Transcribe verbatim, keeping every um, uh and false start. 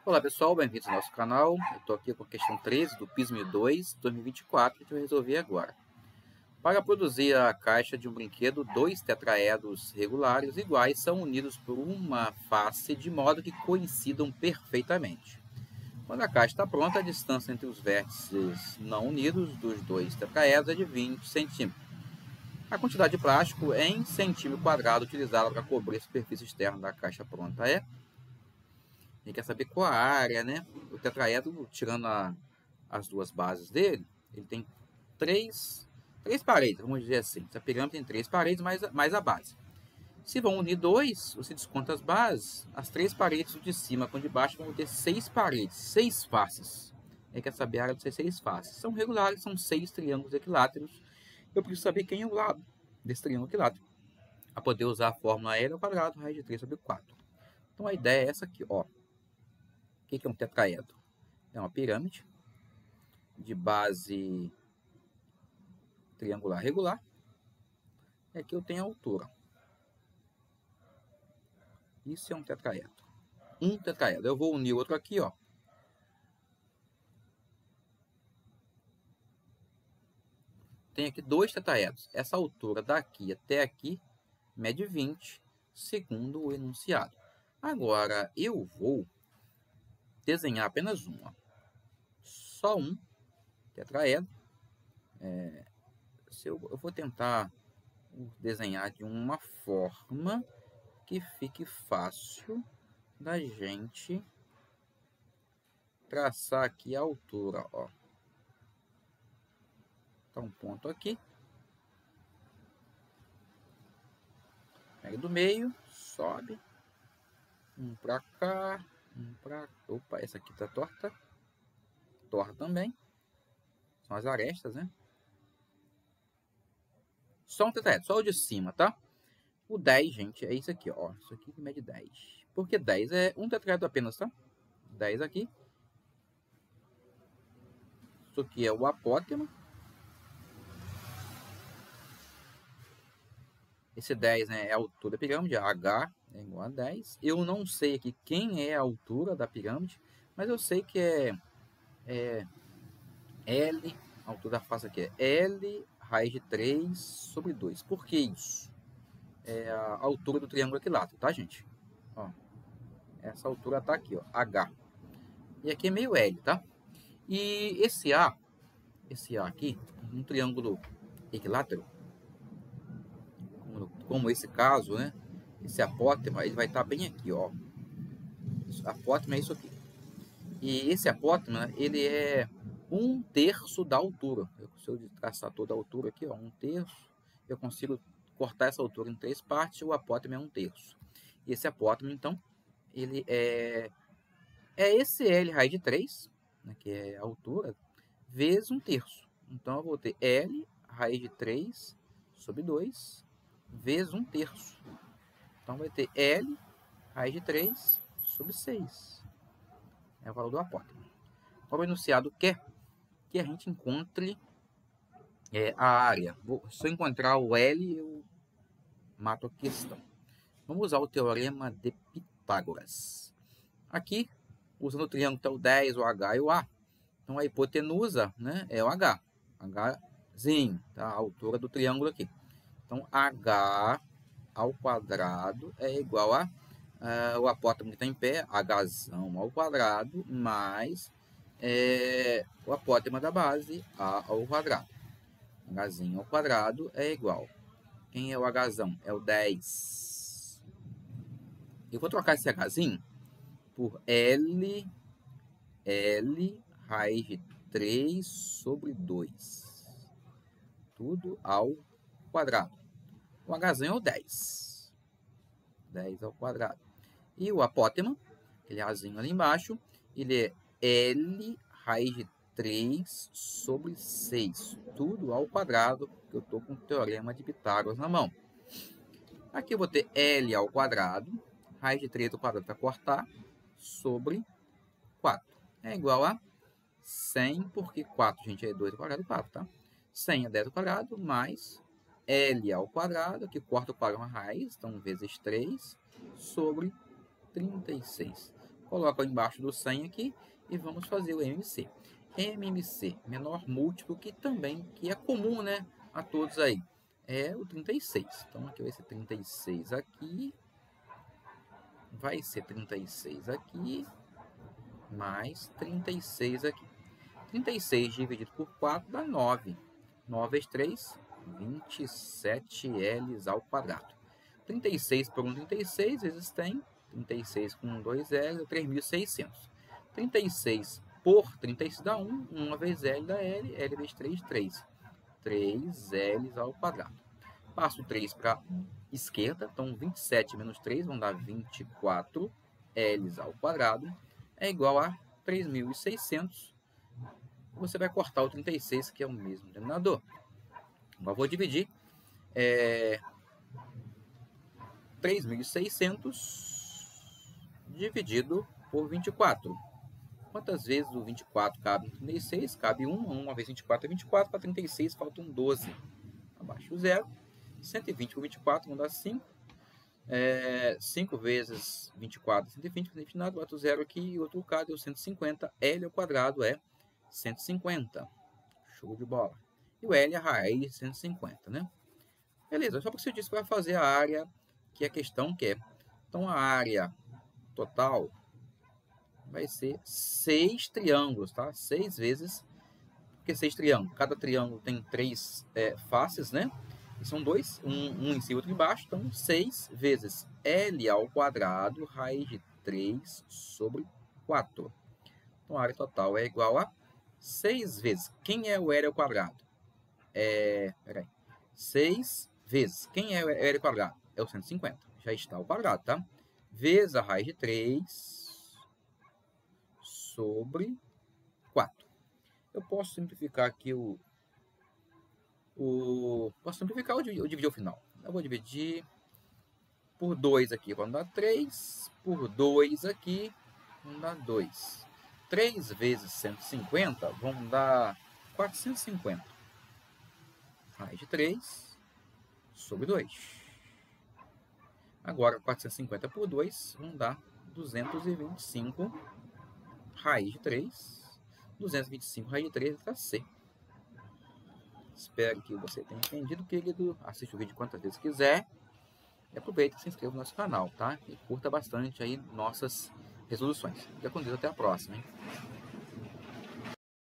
Olá pessoal, bem-vindos ao nosso canal. Eu estou aqui com a questão treze do PISME dois dois mil e vinte e quatro que eu resolvi agora. Para produzir a caixa de um brinquedo, dois tetraedros regulares iguais são unidos por uma face de modo que coincidam perfeitamente. Quando a caixa está pronta, a distância entre os vértices não unidos dos dois tetraedros é de vinte centímetros. A quantidade de plástico em centímetro quadrado utilizada para cobrir a superfície externa da caixa pronta é... A gente quer saber qual a área, né? O tetraedro, tirando a, as duas bases dele, ele tem três, três paredes, vamos dizer assim. Essa pirâmide tem três paredes mais, mais a base. Se vão unir dois, você desconta as bases, as três paredes de cima com de baixo vão ter seis paredes, seis faces. A gente quer saber a área dessas seis faces. São regulares, são seis triângulos equiláteros. Eu preciso saber quem é o lado desse triângulo equilátero, para poder usar a fórmula L ao quadrado, raiz de três sobre quatro. Então a ideia é essa aqui, ó. O que é um tetraedro? É uma pirâmide de base triangular regular. E aqui eu tenho a altura. Isso é um tetraedro. Um tetraedro. Eu vou unir outro aqui, ó. Tem aqui dois tetraedros. Essa altura daqui até aqui mede vinte, segundo o enunciado. Agora, eu vou desenhar apenas um, ó. Só um tetraedro. É, se eu, eu vou tentar desenhar de uma forma que fique fácil da gente traçar aqui a altura, ó. Tá um ponto aqui. Pega do meio, sobe. Um pra cá, um pra... Opa, essa aqui tá torta. Torta também. São as arestas, né? Só um tetraedro, só o de cima, tá? O dez, gente, é isso aqui, ó. Isso aqui que mede dez. Porque dez é um tetraedro apenas, tá? dez aqui. Isso aqui é o apótema. Esse dez, né, é a altura da pirâmide, a H é igual a dez. Eu não sei aqui quem é a altura da pirâmide, mas eu sei que é, é L, a altura da face aqui é L raiz de três sobre dois. Por que isso? É a altura do triângulo equilátero, tá, gente? Ó, essa altura tá aqui, ó, H. E aqui é meio L, tá? E esse A, esse A aqui, um triângulo equilátero, como esse caso, né? Esse apótema, ele vai estar bem aqui, ó. Apótema é isso aqui. E esse apótema, ele é um terço da altura. Se eu traçar toda a altura aqui, ó, um terço, eu consigo cortar essa altura em três partes, e o apótema é um terço. E esse apótema, então, ele é, é esse L raiz de três, né, que é a altura, vezes um terço. Então, eu vou ter L raiz de três sobre dois, vezes um terço. Então, vai ter L raiz de três sobre seis. É o valor do apótema. O enunciado quer que a gente encontre é, a área. Vou, se eu encontrar o L, eu mato a questão. Vamos usar o teorema de Pitágoras. Aqui, usando o triângulo, tá o dez, o H e o A. Então, a hipotenusa, né, é o H. Hzinho, tá? A altura do triângulo aqui. Então, H ao quadrado é igual a uh, o apótemo que está em pé, H ao quadrado, mais é, o apótema da base, A ao quadrado. H ao quadrado é igual. Quem é o H? É o dez. Eu vou trocar esse H por L, L raiz de três sobre dois. Tudo ao quadrado. O H é o dez. dez ao quadrado. E o apótema, aquele Azinho ali embaixo, ele é L raiz de três sobre seis. Tudo ao quadrado, que eu estou com o teorema de Pitágoras na mão. Aqui eu vou ter L ao quadrado, raiz de três ao quadrado para cortar, sobre quatro. É igual a cem, porque quatro, gente, é dois ao quadrado, quatro, tá? cem é dez ao quadrado, mais L ao quadrado, que corta o quadrado uma raiz, então vezes três, sobre trinta e seis. Coloca embaixo do cem aqui e vamos fazer o M M C. M M C, menor múltiplo, que também que é comum, né, a todos aí, é o trinta e seis. Então aqui vai ser trinta e seis aqui, vai ser trinta e seis aqui, mais trinta e seis aqui. trinta e seis dividido por quatro dá nove. nove vezes três, vinte e sete L's ao quadrado. trinta e seis por um, trinta e seis, vezes tem, trinta e seis com dois L, três mil e seiscentos. trinta e seis por trinta e seis dá um, uma vezes L dá L, L vezes três, três. três L's ao quadrado. Passo o três para a esquerda, então vinte e sete menos três vão dar vinte e quatro L's ao quadrado, é igual a três mil e seiscentos. Você vai cortar o trinta e seis, que é o mesmo denominador. Agora vou dividir é, três mil e seiscentos dividido por vinte e quatro. Quantas vezes o vinte e quatro cabe em trinta e seis? Cabe um. uma vezes vinte e quatro é vinte e quatro. Para trinta e seis faltam doze. Abaixo o zero. cento e vinte por vinte e quatro vão dar cinco. É, cinco vezes vinte e quatro, cento e vinte. Não tem nada. Bota o zero aqui e outro K deu cento e cinquenta. L ao quadrado é cento e cinquenta. Show de bola. E o L é a raiz de cento e cinquenta, né? Beleza. Só porque você disse que vai fazer a área que a questão quer. Então, a área total vai ser seis triângulos, tá? seis vezes, porque seis triângulos. Cada triângulo tem três é, faces, né? E são dois, um, um em cima e outro embaixo. Então, seis vezes L ao quadrado, raiz de três sobre quatro. Então, a área total é igual a seis vezes. Quem é o L ao quadrado? É, peraí. seis vezes. Quem é o L ao quadrado? É o cento e cinquenta. Já está ao quadrado, tá? Vezes a raiz de três sobre quatro. Eu posso simplificar aqui o... o posso simplificar ou dividir o final? Eu vou dividir por dois aqui. Vamos dar três. Por dois aqui. Vamos dar dois. três vezes cento e cinquenta vão dar quatrocentos e cinquenta. Raiz de três sobre dois. Agora, quatrocentos e cinquenta por dois vão dar duzentos e vinte e cinco. Raiz de três. duzentos e vinte e cinco raiz de três letra C. Espero que você tenha entendido, querido. Assiste o vídeo quantas vezes quiser. E aproveita e se inscreva no nosso canal, tá? E curta bastante aí nossas resoluções. Fica com Deus, até a próxima, hein?